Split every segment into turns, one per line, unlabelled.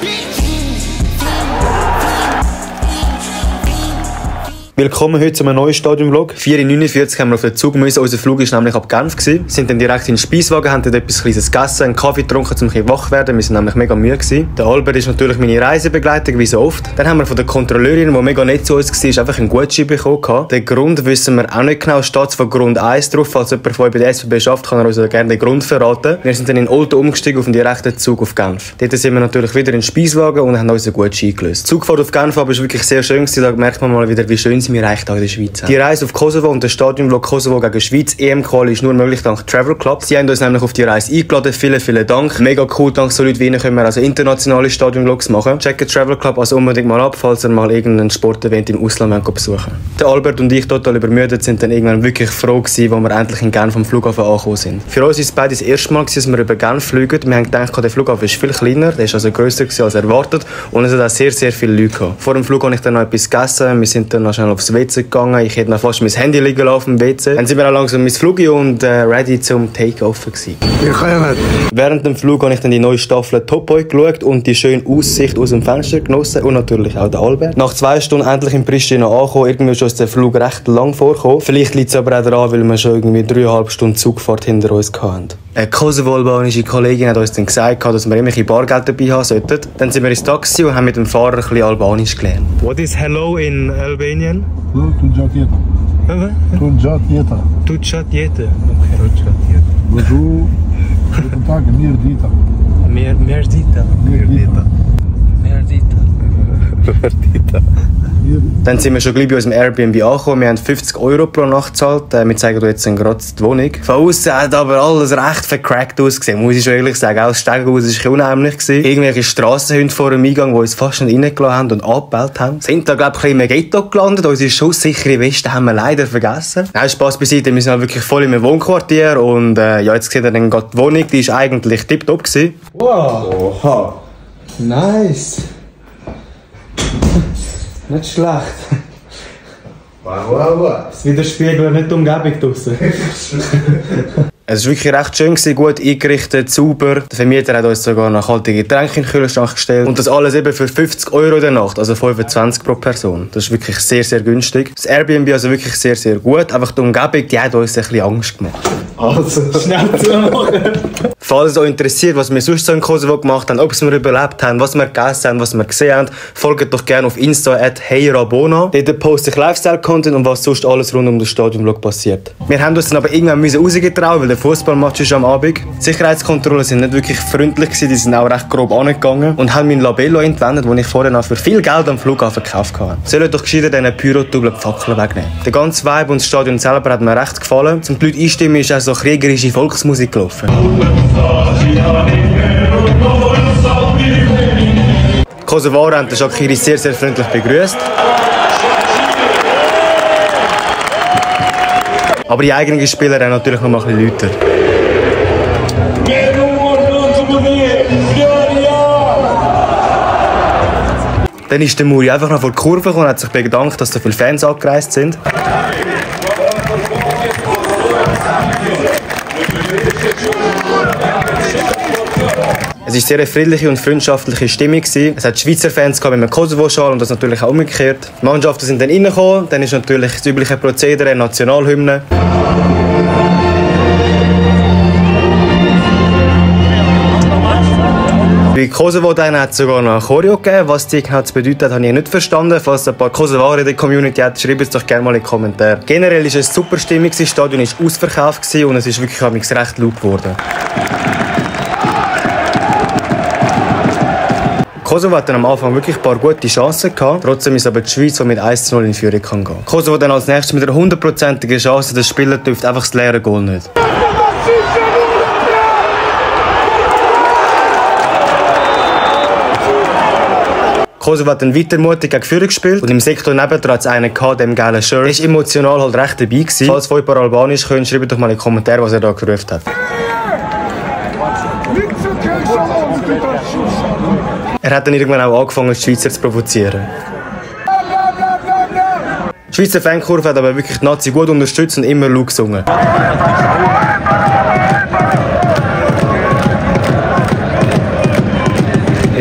Willkommen heute zu einem neuen Stadion-Vlog. 4:49 Uhr haben wir auf den Zug müssen. Unser Flug war nämlich ab Genf. Wir sind dann direkt in den Speiswagen, haben dort etwas Kleines gegessen, einen Kaffee getrunken, um ein bisschen wach zu werden. Wir sind nämlich mega müde gewesen. Der Albert ist natürlich meine Reisebegleitung, wie so oft. Dann haben wir von der Kontrolleurin, die mega nett zu uns war, einfach einen Gutschein bekommen. Den Grund wissen wir auch nicht genau. Es steht von Grund 1 drauf. Falls jemand von euch bei der SBB schafft, kann er uns gerne den Grund verraten. Wir sind dann in Olten umgestiegen auf den direkten Zug auf Genf. Dort sind wir natürlich wieder in den Speiswagen und haben unseren Gutschein eingelöst. Die Zugfahrt auf Genf aber ist wirklich sehr schön gewesen. Da merkt man mal wieder, wie schön es mir reicht in der Schweiz. Die Reise auf Kosovo und der Stadionvlog Kosovo gegen Schweiz EM-Quali ist nur möglich dank Travel Club. Sie haben uns nämlich auf die Reise eingeladen. Vielen Dank. Mega cool, dank so Leuten wie Ihnen können wir also internationale Stadionvlogs machen. Checkt Travel Club also unbedingt mal ab, falls ihr mal irgendeinen Sportevent im Ausland besuchen. Der Albert und ich, total übermüdet, sind dann irgendwann wirklich froh gewesen, als wir endlich in Genf vom Flughafen angekommen sind. Für uns ist es beide das erste Mal, dass wir über Genf fliegen. Wir haben gedacht, der Flughafen ist viel kleiner, der ist also grösser als erwartet und es hat auch sehr viele Leute gehabt. Vor dem Flug habe ich dann noch etwas gegessen, wir sind dann noch schnell aufs WC gegangen. Ich hätte noch fast mein Handy liegen lassen auf dem WC. Dann sind wir auch langsam ins Flug und ready zum Take-Off gewesen. Während dem Flug habe ich dann die neue Staffel Top Boy geschaut und die schöne Aussicht aus dem Fenster genossen und natürlich auch den Albert. Nach 2 Stunden endlich in Pristina angekommen. Irgendwie ist uns der Flug recht lang vorgekommen. Vielleicht liegt es aber auch daran, weil wir schon irgendwie 3,5 Stunden Zugfahrt hinter uns hatten. Eine kosovo-albanische Kollegin hat uns dann gesagt, dass wir immer ein Bargeld dabei haben sollten. Dann sind wir ins Taxi und haben mit dem Fahrer ein bisschen Albanisch gelernt. What is hello in Albanian?
Tunjat jeta.
Tuchat jeta.
Bonjour. Guten Tag, mir dita.
Mir dita. Dann sind wir schon gleich bei unserem Airbnb angekommen. Wir haben 50 € pro Nacht gezahlt. Wir zeigen euch jetzt gerade die Wohnung. Von außen hat aber alles recht vercrackt ausgesehen, muss ich schon ehrlich sagen. Auch das Stegenhaus war unheimlich. Irgendwelche Strassenhunde vor dem Eingang, die uns fast nicht reingelassen haben und angebellt haben. Wir sind da, glaube ich, ein bisschen im Ghetto gelandet. Unsere schusssichere Weste haben wir leider vergessen. Nein, Spass beiseite. Wir sind halt wirklich voll im Wohnquartier. Und jetzt seht ihr dann gerade die Wohnung. Die war eigentlich tipptopp gewesen.
Wow! Oha! Nice! Nicht schlecht.
Wow.
Es widerspiegelt nicht die Umgebung draussen.
Es war wirklich recht schön, gut eingerichtet, sauber. Der Vermieter hat uns sogar noch kalte Getränke in den Kühlschrank gestellt. Und das alles eben für 50 € in der Nacht, also 25 pro Person. Das ist wirklich sehr günstig. Das Airbnb also wirklich sehr gut. Einfach die Umgebung, die hat uns ein bisschen Angst gemacht.
Also, schnell zumachen.
Falls es euch interessiert, was wir sonst so in Kosovo gemacht haben, ob wir überlebt haben, was wir gegessen haben, was wir gesehen haben, folgt doch gerne auf Insta @heyrabona. Dort poste ich Lifestyle-Content und was sonst alles rund um das Stadionvlog passiert. Wir haben uns dann aber irgendwann rausgetraut, weil der Fußballmatch ist am Abend. Die Sicherheitskontrollen sind nicht wirklich freundlich gewesen, die sind auch recht grob angegangen und haben mein Labello entwendet, das ich vorher noch für viel Geld am Flughafen gekauft habe. Sollt doch gescheiter diesen Pyrotubel die Fackeln wegnehmen. Der ganze Vibe und das Stadion selber hat mir recht gefallen. Zum die Leute einstimmen ist auch so kriegerische Volksmusik gelaufen. Die Kosovaren haben den Shaqiri sehr freundlich begrüßt. Aber die eigenen Spieler haben natürlich noch mal ein bisschen lauter. Dann ist der Muri einfach noch vor die Kurve gekommen und hat sich bedankt, dass so viele Fans angereist sind. Es war sehr eine friedliche und freundschaftliche Stimmung. Es hat Schweizer Fans mit einem Kosovo-Schal und das natürlich auch umgekehrt. Die Mannschaften sind dann reingekommen, dann ist natürlich das übliche Prozedere, Nationalhymne. Bei Kosovo hat es sogar noch ein Choreo gegeben. Was die genau bedeutet, habe ich nicht verstanden. Falls ein paar Kosovaren in der Community hat, schreibt es doch gerne mal in die Kommentare. Generell war es eine super Stimmung, das Stadion war ausverkauft und es ist wirklich recht laut geworden. Kosovo hat dann am Anfang wirklich ein paar gute Chancen gehabt. Trotzdem ist aber die Schweiz, die mit 1:0 in Führung kann gehen. Kosovo dann als nächstes mit einer 100%igen Chance. Das Spieler dürfte einfach das leere Goal nicht. Kosovo hat dann weiter mutig gegen Führung gespielt und im Sektor nebendran hat es einen gehabt, dem geilen Shirt. Er war emotional halt recht dabei gewesen. Falls ihr ein paar Albanisch könnt, schreibt doch mal in die Kommentare, was er da gerufen hat. Er hat dann irgendwann auch angefangen, die Schweizer zu provozieren. Die Schweizer Fankurve hat aber wirklich die Nazi gut unterstützt und immer laut gesungen.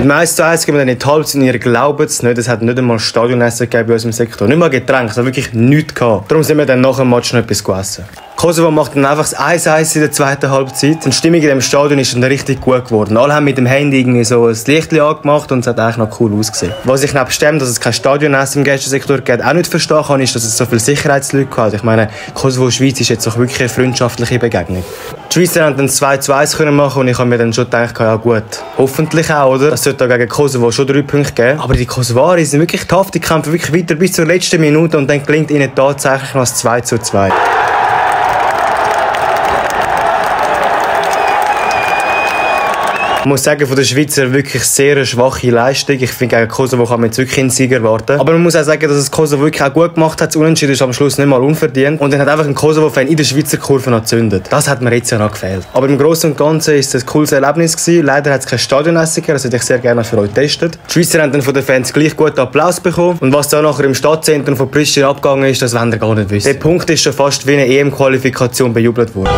Mit dem 1:1 gehen wir dann in die Halbzeit und ihr glaubt es nicht, es hat nicht einmal Stadionessen gegeben bei uns im Sektor. Nicht mal Getränke, es hat wirklich nichts gehabt. Darum sind wir dann nach dem Match noch etwas gegessen. Kosovo macht dann einfach das 1:1 in der zweiten Halbzeit. Die Stimmung in dem Stadion ist dann richtig gut geworden. Alle haben mit dem Handy irgendwie so ein Licht angemacht und es hat eigentlich noch cool ausgesehen. Was ich nebst dem, dass es kein Stadionessen im Gästesektor gibt, auch nicht verstehen kann, ist, dass es so viele Sicherheitsleute hat. Ich meine, Kosovo-Schweiz ist jetzt auch wirklich eine freundschaftliche Begegnung. Die Schweizer haben dann 2:1 machen und ich habe mir dann schon gedacht, ja gut, hoffentlich auch, oder? Es sollte gegen Kosovo schon 3 Punkte geben. Aber die Kosovaren sind wirklich tough, die kämpfen wirklich weiter bis zur letzten Minute und dann gelingt ihnen tatsächlich noch das 2:2. Ich muss sagen, von den Schweizer wirklich sehr eine schwache Leistung. Ich finde, gegen Kosovo kann man jetzt wirklich einen Sieg erwarten. Aber man muss auch sagen, dass es Kosovo wirklich auch gut gemacht hat. Das Unentschieden ist am Schluss nicht mal unverdient. Und dann hat einfach ein Kosovo-Fan in der Schweizer Kurve noch gezündet. Das hat mir jetzt ja noch gefehlt. Aber im Großen und Ganzen ist es ein cooles Erlebnis gewesen. Leider hat es kein Stadionessen gegeben, das hätte ich sehr gerne für euch getestet. Die Schweizer haben dann von den Fans gleich guten Applaus bekommen. Und was da nachher im Stadtzentrum von Pristina abgegangen ist, das wollt ihr gar nicht wissen. Der Punkt ist schon fast wie eine EM-Qualifikation bejubelt worden.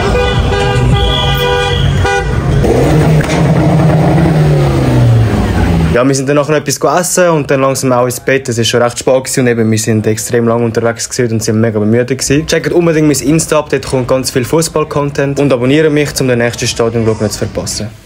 Ja, wir sind dann nachher noch etwas gegessen und dann langsam auch ins Bett. Es war schon recht spät und eben, wir sind extrem lange unterwegs und sind mega müde gewesen. Checkt unbedingt mein Insta ab, dort kommt ganz viel Fußball-Content und abonniert mich, um den nächsten Stadion-Vlog nicht zu verpassen.